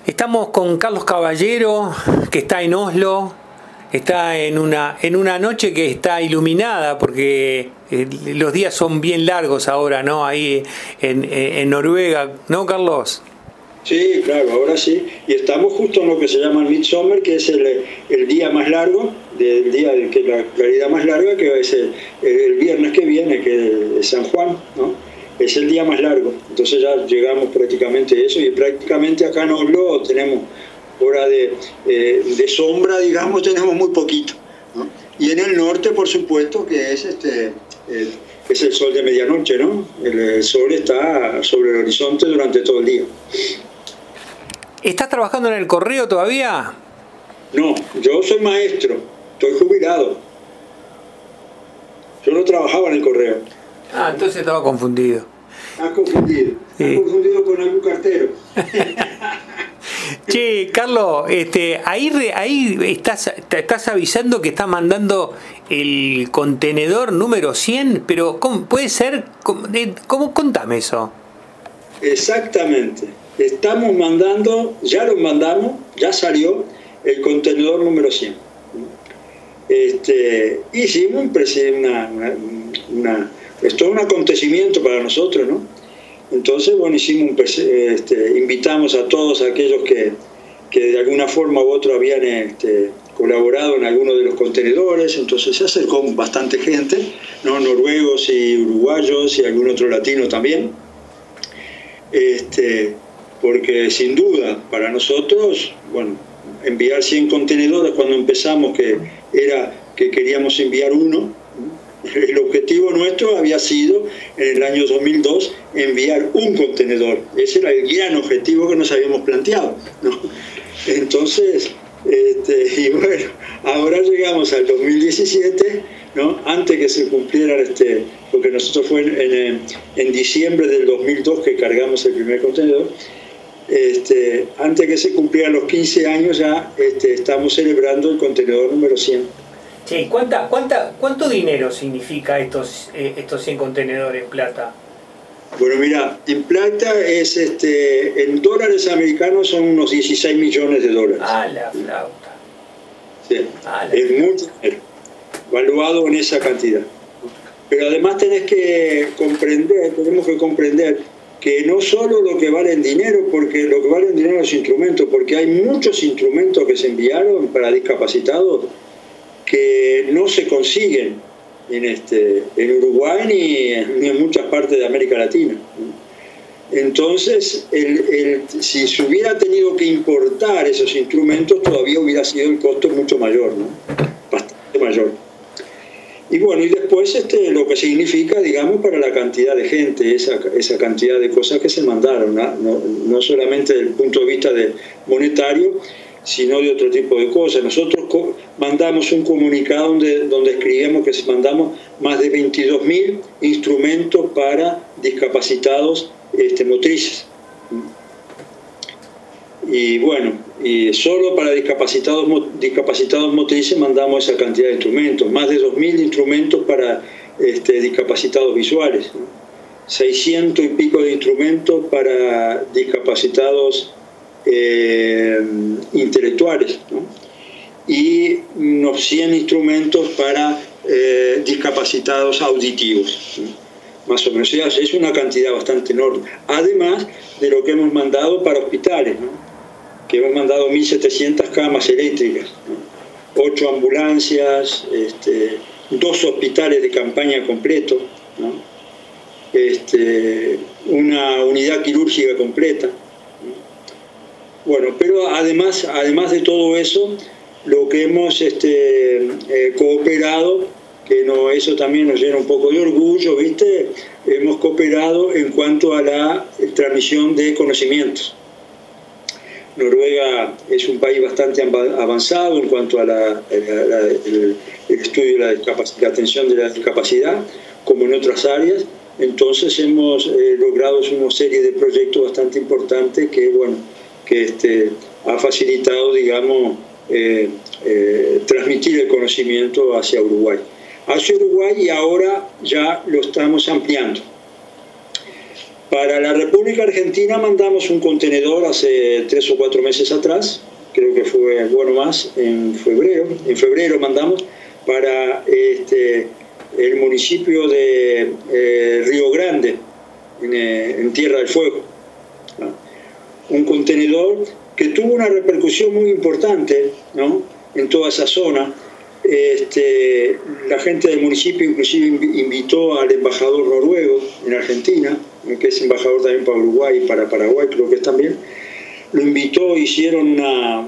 Estamos con Carlos Caballero, que está en Oslo, está en una noche que está iluminada porque los días son bien largos ahora, ¿no? Ahí en Noruega, ¿no, Carlos? Sí, claro, ahora sí. Y estamos justo en lo que se llama el Midsummer, que es el día más largo, el día de que la claridad más larga, que es el viernes que viene, que es San Juan, ¿no? Es el día más largo. Entonces ya llegamos prácticamente a eso, y prácticamente acá en Oslo tenemos hora de sombra, digamos, tenemos muy poquito, ¿no? Y en el norte, por supuesto, que es es el sol de medianoche, ¿no? El sol está sobre el horizonte durante todo el día. ¿Estás trabajando en el correo todavía? No, yo soy maestro, estoy jubilado. Yo no trabajaba en el correo. Ah, entonces estaba confundido. Has confundido. Sí. Has confundido con algún cartero. Che, Carlos, ahí estás avisando que estás mandando el contenedor número 100, pero ¿cómo puede ser? ¿Cómo contame eso? Exactamente. Estamos mandando, ya lo mandamos, ya salió el contenedor número 100. Hicimos esto es un acontecimiento para nosotros, ¿no? Entonces, bueno, invitamos a todos aquellos que de alguna forma u otra habían colaborado en alguno de los contenedores. Entonces se acercó bastante gente, ¿no? Noruegos y uruguayos y algún otro latino también. Porque sin duda para nosotros, bueno, enviar 100 contenedores cuando empezamos, que queríamos enviar uno. El objetivo nuestro había sido, en el año 2002, enviar un contenedor. Ese era el gran objetivo que nos habíamos planteado, ¿no? Entonces, y bueno, ahora llegamos al 2017, ¿no? Antes que se cumpliera, porque nosotros fue en diciembre del 2002 que cargamos el primer contenedor. Antes que se cumplieran los 15 años ya estamos celebrando el contenedor número 100. Sí, ¿cuánto dinero significa estos 100 contenedores en plata? Bueno, mira, en plata en dólares americanos son unos 16 millones de dólares. Ah, la flauta. Sí, es mucho dinero, valuado en esa cantidad. Pero además tenemos que comprender que no solo lo que vale en dinero, porque lo que vale en dinero es los instrumentos, porque hay muchos instrumentos que se enviaron para discapacitados que no se consiguen en Uruguay ni en muchas partes de América Latina. Entonces, si se hubiera tenido que importar esos instrumentos, todavía hubiera sido el costo mucho mayor, ¿no? Bastante mayor. Y bueno, y después lo que significa, digamos, para la cantidad de gente, esa cantidad de cosas que se mandaron, no solamente desde el punto de vista monetario, sino de otro tipo de cosas. Nosotros mandamos un comunicado donde escribimos que mandamos más de 22.000 instrumentos para discapacitados motrices. Y bueno, y solo para discapacitados motrices mandamos esa cantidad de instrumentos, más de 2.000 instrumentos para discapacitados visuales, ¿no? 600 y pico de instrumentos para discapacitados intelectuales, ¿no? Y unos 100 instrumentos para discapacitados auditivos, ¿no? Más o menos. O sea, es una cantidad bastante enorme, además de lo que hemos mandado para hospitales, ¿no? Que hemos mandado 1.700 camas eléctricas, ¿no? 8 ambulancias, 2 hospitales de campaña completos, ¿no? Una unidad quirúrgica completa. Bueno, pero además de todo eso, lo que hemos cooperado, eso también nos llena un poco de orgullo, ¿viste? Hemos cooperado en cuanto a la transmisión de conocimientos. Noruega es un país bastante avanzado en cuanto a el estudio de la atención de la discapacidad, como en otras áreas. Entonces hemos logrado una serie de proyectos bastante importantes que ha facilitado, digamos, transmitir el conocimiento hacia Uruguay. Y ahora ya lo estamos ampliando. Para la República Argentina mandamos un contenedor hace 3 o 4 meses atrás, creo que fue, bueno, más, en febrero mandamos, para el municipio de Río Grande, en Tierra del Fuego. ¿No? Un contenedor que tuvo una repercusión muy importante, ¿no?, en toda esa zona. La gente del municipio inclusive invitó al embajador noruego en Argentina, que es embajador también para Uruguay y para Paraguay, creo que es también. Lo invitó, hicieron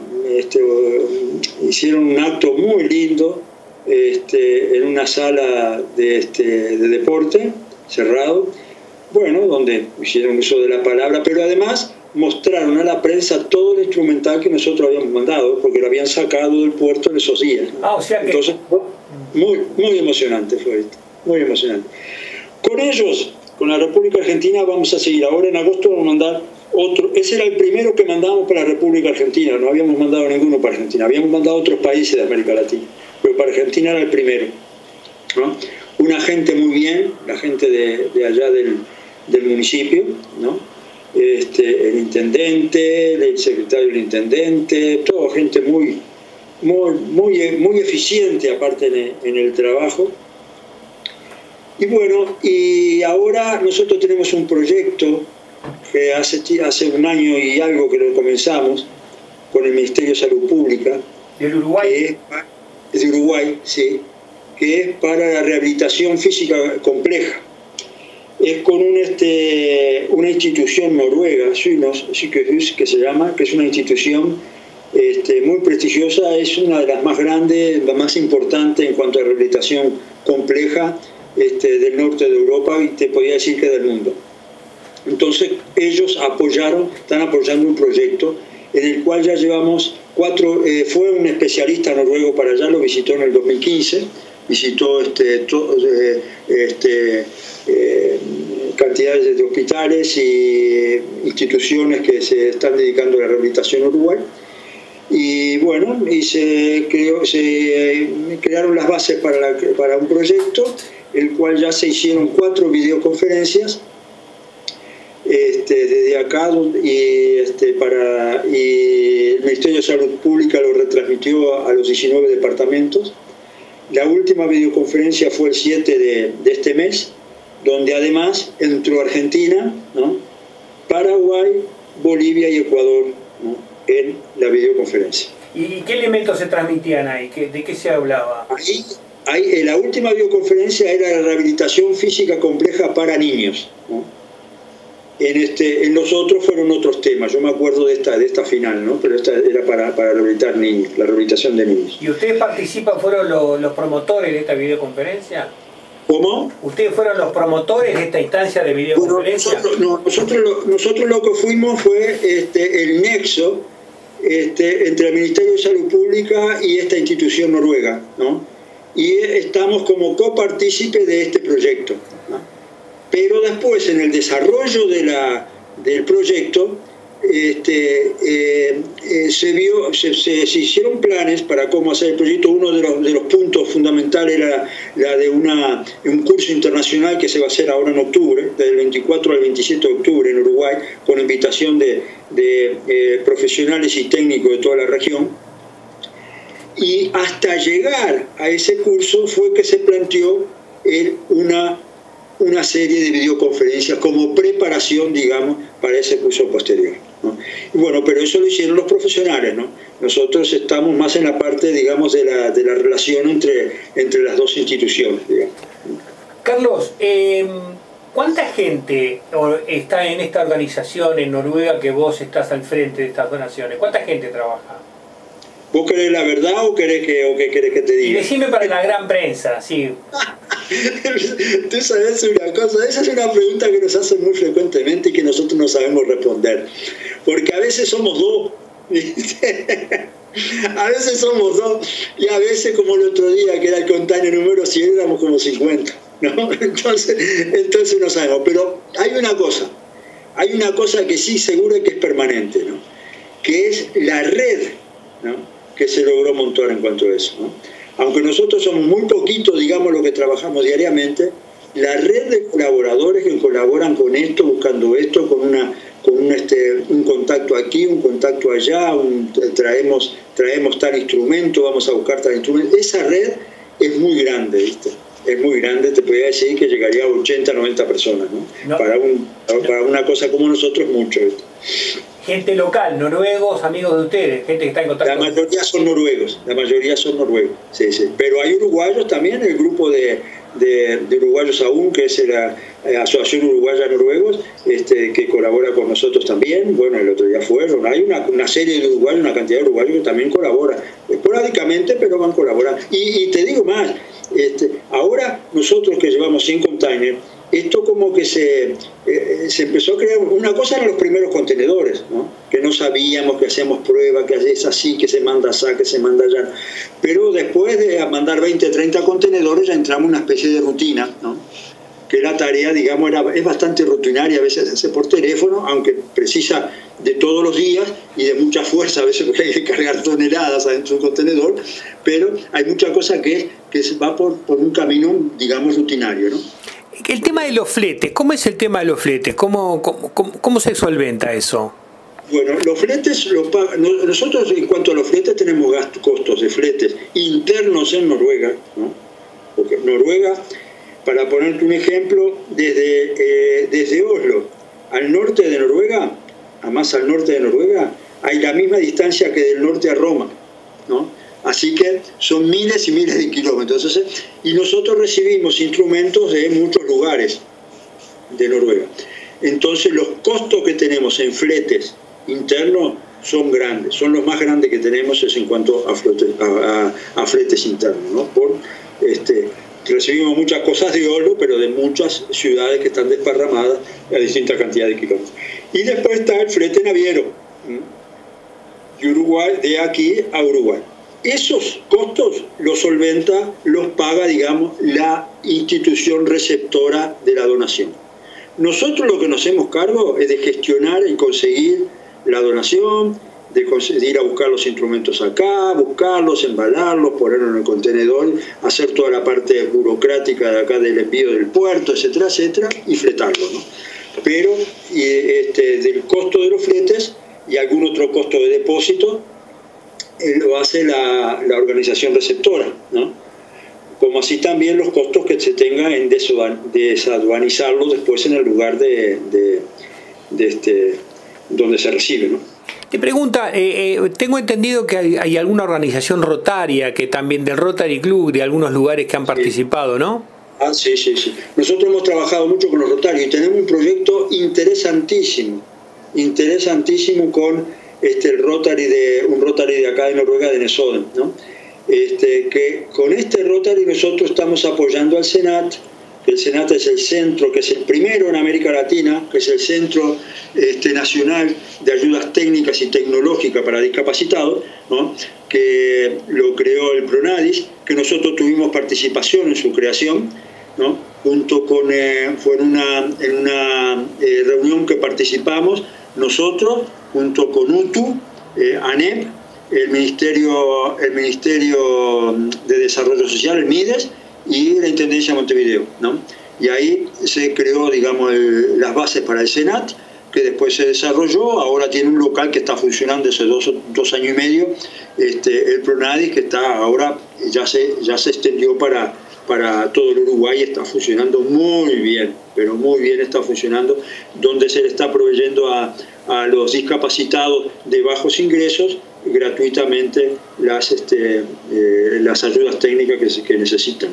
un acto muy lindo en una sala de deporte cerrado, bueno, donde hicieron uso de la palabra, pero además mostraron a la prensa todo el instrumental que nosotros habíamos mandado, porque lo habían sacado del puerto en esos días, ¿no? O sea que... Entonces, muy emocionante fue esto, muy emocionante. Con ellos, con la República Argentina, vamos a seguir. Ahora en agosto vamos a mandar otro. Ese era el primero que mandamos para la República Argentina, no habíamos mandado ninguno para Argentina, habíamos mandado a otros países de América Latina, pero para Argentina era el primero, ¿no? Una gente muy bien, la gente de allá del municipio, ¿no? El intendente, el secretario del intendente, toda gente muy eficiente aparte en el trabajo. Y bueno, y ahora nosotros tenemos un proyecto que hace un año y algo que lo comenzamos con el Ministerio de Salud Pública. ¿Del Uruguay? Es de Uruguay, sí, que es para la rehabilitación física compleja. Es con una institución noruega, Sykehus, que se llama, que es una institución muy prestigiosa, es una de las más grandes, la más importante en cuanto a rehabilitación compleja del norte de Europa y te podría decir que del mundo. Entonces ellos están apoyando un proyecto en el cual ya llevamos 4, fue un especialista noruego para allá, lo visitó en el 2015, visitó cantidades de hospitales y instituciones que se están dedicando a la rehabilitación en Uruguay. Y bueno, se crearon las bases para un proyecto, el cual ya se hicieron 4 videoconferencias desde acá, y el Ministerio de Salud Pública lo retransmitió a los 19 departamentos. La última videoconferencia fue el 7 de este mes, donde además entró Argentina, ¿no?, Paraguay, Bolivia y Ecuador, ¿no?, en la videoconferencia. ¿Y qué elementos se transmitían ahí? ¿De qué se hablaba? Ahí, la última videoconferencia era la rehabilitación física compleja para niños, ¿no? En los otros fueron otros temas. Yo me acuerdo de esta final, ¿no? Pero esta era para rehabilitar niños, la rehabilitación de niños. ¿Y ustedes participan, fueron los promotores de esta videoconferencia? ¿Cómo? ¿Ustedes fueron los promotores de esta instancia de videoconferencia? Bueno, nosotros lo que fuimos fue el nexo entre el Ministerio de Salud Pública y esta institución noruega, ¿no? Y estamos como copartícipe de este proyecto, ¿no? Pero después, en el desarrollo del proyecto, se hicieron planes para cómo hacer el proyecto. Uno de los puntos fundamentales era la de un curso internacional que se va a hacer ahora en octubre, del 24 al 27 de octubre en Uruguay, con invitación de profesionales y técnicos de toda la región. Y hasta llegar a ese curso fue que se planteó una serie de videoconferencias como preparación, digamos, para ese curso posterior, ¿no? Y bueno, pero eso lo hicieron los profesionales, ¿no? Nosotros estamos más en la parte, digamos, de la relación entre las dos instituciones, digamos. Carlos, ¿cuánta gente está en esta organización en Noruega que vos estás al frente de estas donaciones? ¿Cuánta gente trabaja? ¿Vos querés la verdad o qué querés que te diga? Y decime para la gran prensa, sí. Tú sabes una cosa, esa es una pregunta que nos hacen muy frecuentemente y que nosotros no sabemos responder. Porque a veces somos dos, ¿viste? A veces somos dos y a veces, como el otro día que era el contáneo número 100, éramos como 50, ¿no? Entonces no sabemos. Pero hay una cosa que sí seguro y que es permanente, ¿no? Que es la red, ¿no?, que se logró montar en cuanto a eso, ¿no? Aunque nosotros somos muy poquitos, digamos, los que trabajamos diariamente, la red de colaboradores que colaboran con esto, buscando esto, con un contacto aquí, un contacto allá, traemos tal instrumento, vamos a buscar tal instrumento. Esa red es muy grande, ¿viste? Es muy grande, te podría decir que llegaría a 80, 90 personas, ¿no? No. Para una cosa como nosotros, mucho, ¿viste? Gente local, noruegos, amigos de ustedes, gente que está en contacto. La mayoría son noruegos, sí, sí. Pero hay uruguayos también, el grupo de uruguayos aún, que es la Asociación Uruguaya Noruegos, que colabora con nosotros también. Bueno, el otro día fueron. Hay una serie de uruguayos, una cantidad de uruguayos que también colaboran, esporádicamente, pero van colaborando. Y te digo más, ahora nosotros que llevamos 100 containers, esto como que se empezó a crear. Una cosa eran los primeros contenedores, ¿no? Que no sabíamos, que hacíamos pruebas, que es así, que se manda acá, que se manda allá. Pero después de mandar 20, 30 contenedores ya entramos en una especie de rutina, ¿no? Que la tarea, digamos, es bastante rutinaria, a veces se hace por teléfono, aunque precisa de todos los días y de mucha fuerza, a veces porque hay que cargar toneladas adentro de un contenedor, pero hay mucha cosa que se va por un camino, digamos, rutinario, ¿no? El tema de los fletes, ¿cómo es el tema de los fletes? ¿Cómo se solventa eso? Bueno, los fletes, nosotros en cuanto a los fletes tenemos costos de fletes internos en Noruega, ¿no? Porque Noruega, para ponerte un ejemplo, desde Oslo al norte de Noruega, a más al norte de Noruega, hay la misma distancia que del norte a Roma, ¿no? Así que son miles y miles de kilómetros. Entonces, y nosotros recibimos instrumentos de muchos lugares de Noruega. Entonces los costos que tenemos en fletes internos son grandes, son los más grandes que tenemos en cuanto a fletes internos, ¿no? Recibimos muchas cosas de Oslo, pero de muchas ciudades que están desparramadas a distintas cantidades de kilómetros. Y después está el flete naviero, de Uruguay, de aquí a Uruguay. Esos costos los paga, digamos, la institución receptora de la donación. Nosotros lo que nos hacemos cargo es de gestionar y conseguir la donación, de ir a buscar los instrumentos acá, buscarlos, embalarlos, ponerlos en el contenedor, hacer toda la parte burocrática de acá del envío del puerto, etcétera, etcétera, y fletarlo, ¿no? Pero del costo de los fletes y algún otro costo de depósito, lo hace la organización receptora, ¿no? Como así también los costos que se tenga en desaduanizarlo después en el lugar donde se recibe, ¿no? Te pregunta, tengo entendido que hay alguna organización rotaria, que también del Rotary Club, de algunos lugares que han participado, ¿no? Ah, sí. Nosotros hemos trabajado mucho con los Rotarios y tenemos un proyecto interesantísimo con un Rotary de acá de Noruega, de Nesodden, ¿no? Que con este Rotary nosotros estamos apoyando al Senat. El Senat es el centro, que es el primero en América Latina, que es el Centro Nacional de Ayudas Técnicas y Tecnológicas para Discapacitados, ¿no? Que lo creó el Pronadis, que nosotros tuvimos participación en su creación, ¿no? Junto con, fue en una reunión que participamos nosotros, junto con UTU, ANEP, el Ministerio de Desarrollo Social, el MIDES, y la Intendencia de Montevideo, ¿no? Y ahí se creó, digamos, las bases para el Senat, que después se desarrolló. Ahora tiene un local que está funcionando hace dos años y medio, el Pronadis, que está ahora ya se extendió para todo el Uruguay, está funcionando muy bien, pero muy bien está funcionando, donde se le está proveyendo a los discapacitados de bajos ingresos gratuitamente las ayudas técnicas que necesitan.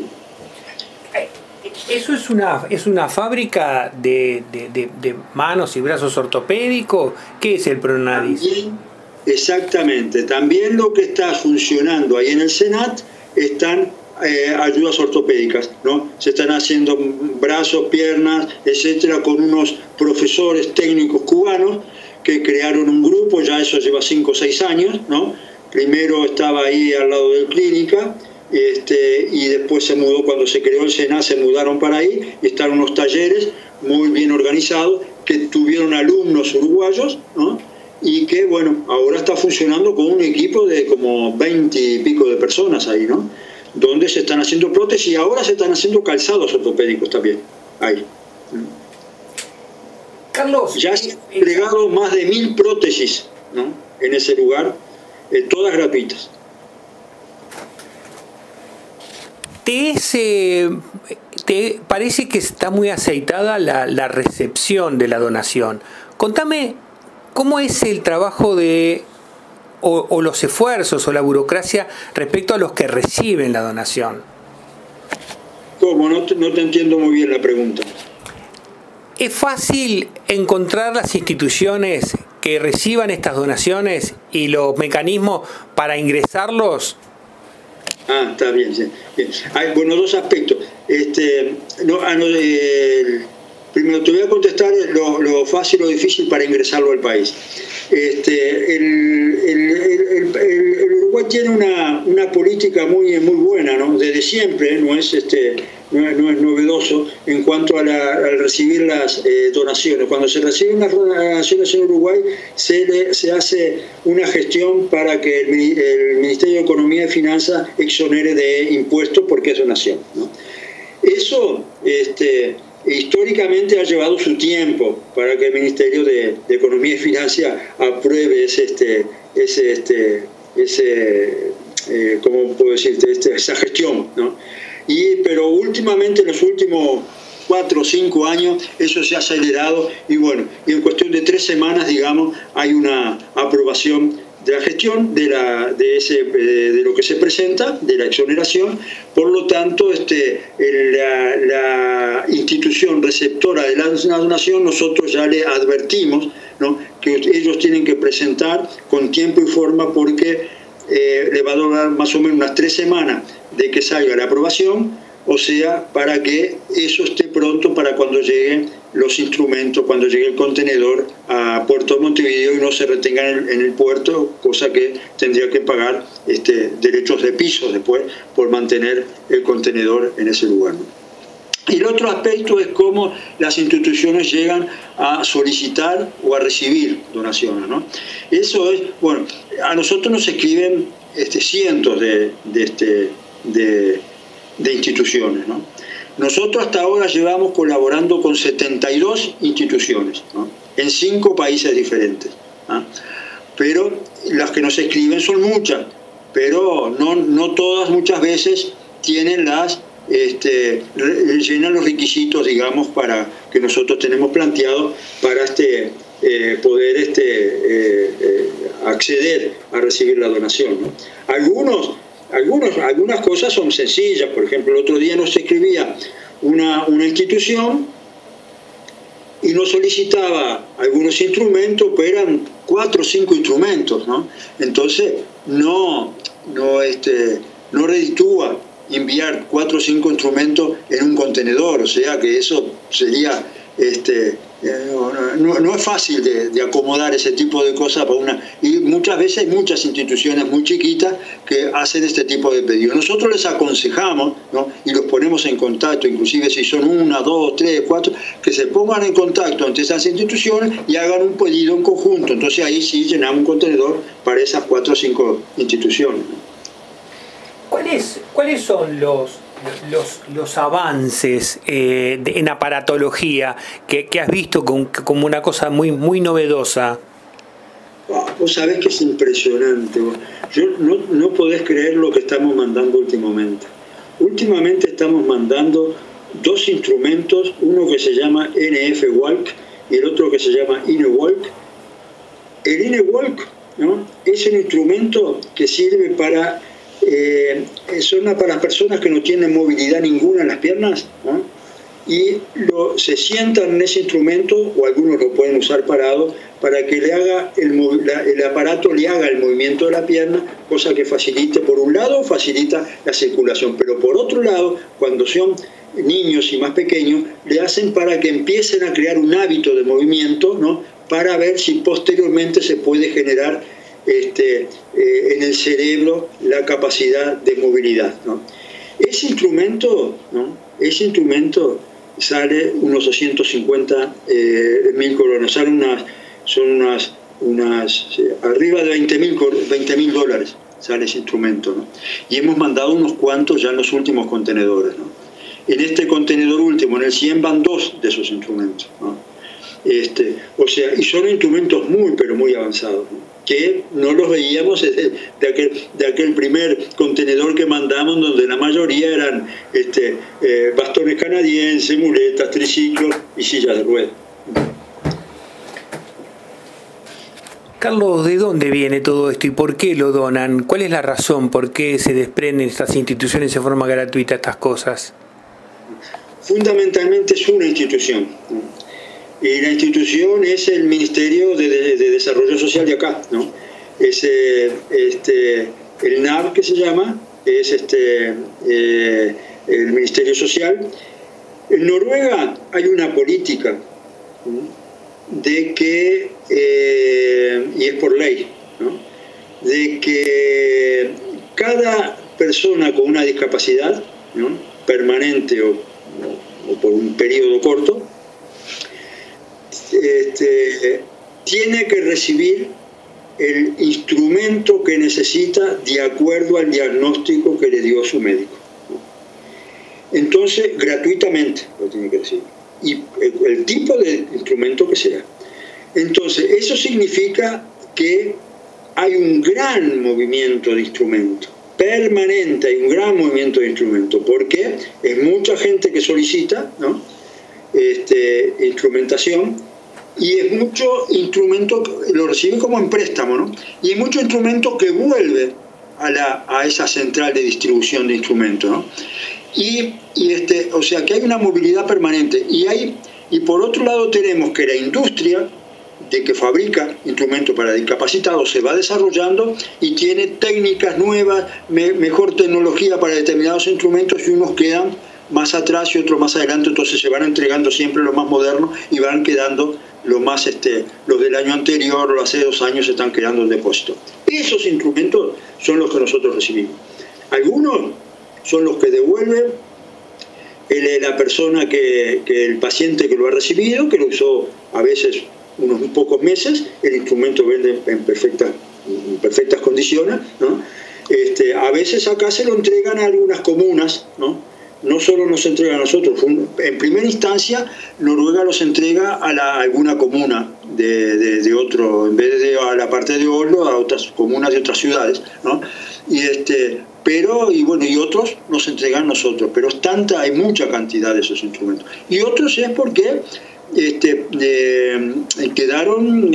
¿Eso es una fábrica de manos y brazos ortopédicos? ¿Qué es el Pronadis? Exactamente. También lo que está funcionando ahí en el Senat están ayudas ortopédicas, ¿no? Se están haciendo brazos, piernas, etcétera, con unos profesores técnicos cubanos que crearon un grupo, ya eso lleva 5 o 6 años, ¿no? Primero estaba ahí al lado de Clínica, y después se mudó, cuando se creó el Senat, se mudaron para ahí, y están unos talleres muy bien organizados, que tuvieron alumnos uruguayos, ¿no? Y que, bueno, ahora está funcionando con un equipo de como 20 y pico de personas ahí, ¿no? donde se están haciendo prótesis y ahora se están haciendo calzados ortopédicos también. Ahí. Carlos, ya se han entregado más de 1000 prótesis, ¿no?, en ese lugar, todas gratuitas. ¿Te parece que está muy aceitada la recepción de la donación? Contame cómo es el trabajo o los esfuerzos o la burocracia respecto a los que reciben la donación. ¿Cómo? No te entiendo muy bien la pregunta. ¿Es fácil encontrar las instituciones que reciban estas donaciones y los mecanismos para ingresarlos? Ah, está bien, sí. Bien. Hay, bueno, dos aspectos. Primero te voy a contestar lo fácil o difícil para ingresarlo al país. El Uruguay tiene una política muy buena, ¿no?, desde siempre, no es novedoso en cuanto al recibir las donaciones. Cuando se reciben las donaciones en Uruguay se hace una gestión para que el Ministerio de Economía y Finanzas exonere de impuestos porque es donación, ¿no? Eso históricamente ha llevado su tiempo para que el Ministerio de Economía y Finanzas apruebe ¿cómo puedo decirte? Esa gestión, ¿no? Pero últimamente, en los últimos 4 o 5 años, eso se ha acelerado y bueno, y en cuestión de 3 semanas, digamos, hay una aprobación de la gestión de lo que se presenta, de la exoneración. Por lo tanto, la institución receptora de la donación, nosotros ya le advertimos, ¿no?, que ellos tienen que presentar con tiempo y forma porque le va a durar más o menos unas 3 semanas de que salga la aprobación, o sea, para que eso esté pronto para cuando lleguen los instrumentos, cuando llegue el contenedor a Puerto de Montevideo y no se retengan en el puerto, cosa que tendría que pagar derechos de piso después por mantener el contenedor en ese lugar, ¿no? Y el otro aspecto es cómo las instituciones llegan a solicitar o a recibir donaciones, ¿no? Eso es, bueno, a nosotros nos escriben cientos de instituciones, ¿no? Nosotros hasta ahora llevamos colaborando con 72 instituciones, ¿no?, en 5 países diferentes, ¿no? Pero las que nos escriben son muchas, pero no todas muchas veces tienen llenan los requisitos, digamos, para que nosotros tenemos planteado para poder acceder a recibir la donación, ¿no? Algunas cosas son sencillas. Por ejemplo, el otro día nos escribía una institución y nos solicitaba algunos instrumentos, pero eran 4 o 5 instrumentos, ¿no? Entonces no reditúa enviar 4 o 5 instrumentos en un contenedor, o sea que eso sería no es fácil de acomodar ese tipo de cosas y muchas veces hay muchas instituciones muy chiquitas que hacen este tipo de pedidos. Nosotros les aconsejamos, ¿no?, y los ponemos en contacto, inclusive si son 1, 2, 3, 4, que se pongan en contacto ante esas instituciones y hagan un pedido en conjunto. Entonces ahí sí llenamos un contenedor para esas 4 o 5 instituciones, ¿no? ¿Cuáles son los avances en aparatología que has visto como una cosa muy novedosa? Vos sabés que es impresionante. No podés creer lo que estamos mandando últimamente. Últimamente estamos mandando 2 instrumentos, uno que se llama NF-Walk y el otro que se llama INE-Walk. El INE-Walk, ¿no?, es un instrumento que sirve para las personas que no tienen movilidad ninguna en las piernas, ¿no?, y se sientan en ese instrumento, o algunos lo pueden usar parado, para que el aparato le haga el movimiento de la pierna, cosa que facilite, por un lado, facilita la circulación, pero por otro lado, cuando son niños y más pequeños, le hacen para que empiecen a crear un hábito de movimiento, ¿no?, para ver si posteriormente se puede generar en el cerebro la capacidad de movilidad, ¿no? Ese instrumento sale unos 250.000 colones, son unas arriba de $20.000, sale ese instrumento, ¿no? Y hemos mandado unos cuantos ya en los últimos contenedores, ¿no? En este contenedor último, en el 100, van 2 de esos instrumentos, ¿no? O sea, y son instrumentos muy, pero muy avanzados, ¿no? Que no los veíamos de aquel primer contenedor que mandamos, donde la mayoría eran bastones canadienses, muletas, triciclos y sillas de ruedas. Carlos, ¿de dónde viene todo esto y por qué lo donan? ¿Cuál es la razón por qué se desprenden estas instituciones de forma gratuita estas cosas? Fundamentalmente es una institución, ¿no? Y la institución es el Ministerio de Desarrollo Social de acá, ¿no? Es el NAV, que se llama, es el Ministerio Social. En Noruega hay una política, ¿no?, de que, y es por ley, ¿no?, de que cada persona con una discapacidad, ¿no?, permanente o por un periodo corto, tiene que recibir el instrumento que necesita de acuerdo al diagnóstico que le dio su médico, ¿no? Entonces, gratuitamente lo tiene que recibir, y el tipo de instrumento que sea. Entonces, eso significa que hay un gran movimiento de instrumentos, permanente, hay un gran movimiento de instrumentos, porque es mucha gente que solicita, ¿no?, instrumentación, y es mucho instrumento, lo reciben como en préstamo, ¿no?, y es mucho instrumento que vuelve a esa central de distribución de instrumentos, ¿no? O sea que hay una movilidad permanente, y por otro lado tenemos que la industria de que fabrica instrumentos para discapacitados se va desarrollando y tiene técnicas nuevas, mejor tecnología para determinados instrumentos, y unos quedan más atrás y otros más adelante. Entonces se van entregando siempre lo más moderno y van quedando los más los del año anterior o hace 2 años se están quedando en depósito. Esos instrumentos son los que nosotros recibimos. Algunos son los que devuelve la persona el paciente que lo ha recibido, que lo usó a veces unos pocos meses, el instrumento vende en perfectas condiciones, ¿no? A veces acá se lo entregan a algunas comunas, ¿no? No solo nos entrega a nosotros, en primera instancia Noruega los entrega a alguna comuna de otro, en vez de a la parte de Oslo, a otras comunas de otras ciudades, ¿no? Y otros nos entregan a nosotros, pero hay mucha cantidad de esos instrumentos. Y otros es porque quedaron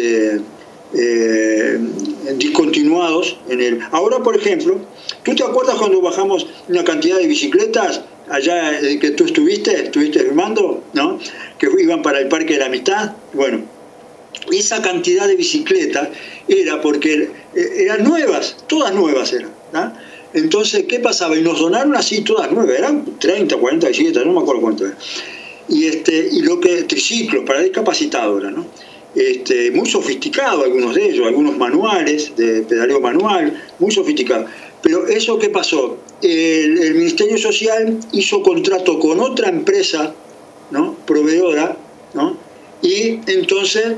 discontinuados ahora, por ejemplo, ¿tú te acuerdas cuando bajamos una cantidad de bicicletas allá que tú estuviste filmando, ¿no?, que iban para el Parque de la Amistad? Bueno, esa cantidad de bicicletas era porque eran nuevas, todas nuevas eran, ¿no? Entonces, ¿qué pasaba? Y nos donaron así todas nuevas, eran 30, 40 bicicletas, no me acuerdo cuánto era. Y lo que triciclos para discapacitados, ¿no? Muy sofisticados algunos de ellos, algunos manuales de pedaleo manual, muy sofisticados. Pero eso, ¿qué pasó? El Ministerio Social hizo contrato con otra empresa, ¿no?, proveedora, ¿no?, y entonces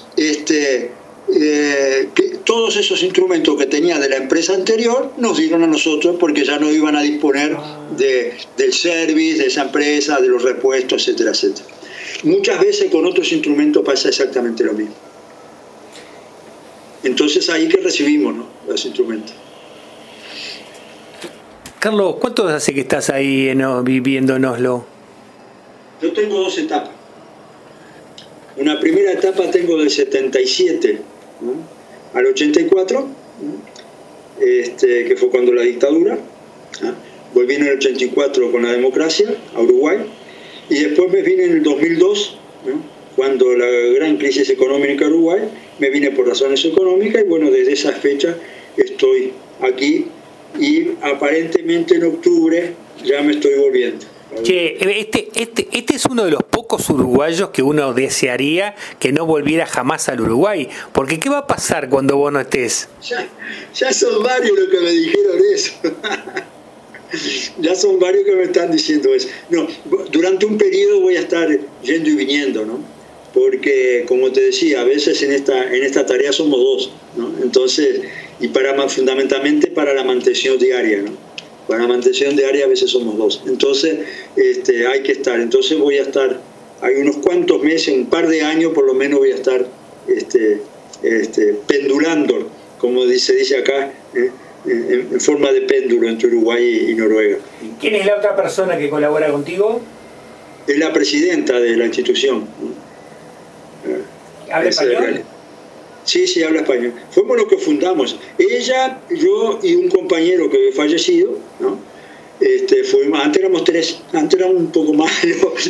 todos esos instrumentos que tenía de la empresa anterior nos dieron a nosotros, porque ya no iban a disponer del service de esa empresa, de los repuestos, etcétera, etcétera. Muchas veces con otros instrumentos pasa exactamente lo mismo. Entonces ahí que recibimos, ¿no?, los instrumentos. Carlos, ¿cuánto hace que estás ahí viviendo en Oslo? Yo tengo 2 etapas. Una primera etapa tengo del 77, ¿no?, al 84, ¿no?, que fue cuando la dictadura, ¿no? Volví en el 84 con la democracia a Uruguay, y después me vine en el 2002, ¿no?, cuando la gran crisis económica en Uruguay, me vine por razones económicas, y bueno, desde esa fecha estoy aquí, y aparentemente en octubre ya me estoy volviendo. Che, este es uno de los pocos uruguayos que uno desearía que no volviera jamás al Uruguay, porque ¿qué va a pasar cuando vos no estés? Ya son varios los que me dijeron eso. Ya son varios que me están diciendo eso. No, durante un periodo voy a estar yendo y viniendo, ¿no? Porque, como te decía, a veces en esta tarea somos 2, ¿no? Entonces, y fundamentalmente para la mantención diaria, ¿no? Para la mantención diaria a veces somos 2. Entonces hay que estar. Entonces voy a estar, hay unos cuantos meses, un par de años por lo menos voy a estar pendulando, como se dice acá, en forma de péndulo entre Uruguay y Noruega. ¿Quién es la otra persona que colabora contigo? Es la presidenta de la institución. ¿Habla español? Sí, habla español. Fuimos los que fundamos. Ella, yo y un compañero que había fallecido, ¿no? Antes éramos 3, antes éramos un poco más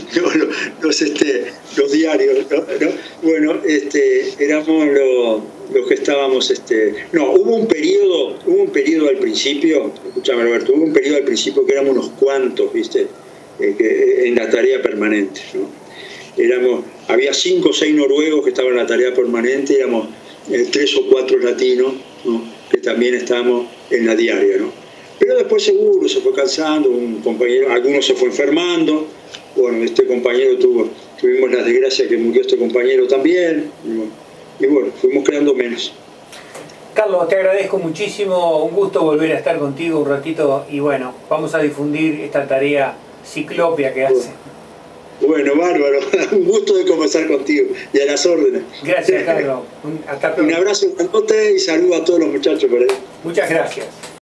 los diarios, ¿no? Bueno, éramos los que estábamos, no, hubo un periodo al principio, escúchame Roberto, hubo un periodo al principio que éramos unos cuantos, ¿viste? En la tarea permanente, ¿no? Había 5 o 6 noruegos que estaban en la tarea permanente, éramos 3 o 4 latinos, ¿no? Que también estábamos en la diaria, ¿no? Pero después seguro se fue cansando, un compañero, algunos se fue enfermando, bueno, este compañero tuvimos la desgracia que murió este compañero también, y bueno, fuimos creando menos. Carlos, te agradezco muchísimo, un gusto volver a estar contigo un ratito y bueno, vamos a difundir esta tarea ciclópea que hace. Bueno, bárbaro, un gusto de conversar contigo y a las órdenes. Gracias, Carlos. Hasta pronto. Un abrazo grandote y saludo a todos los muchachos por ahí. Muchas gracias.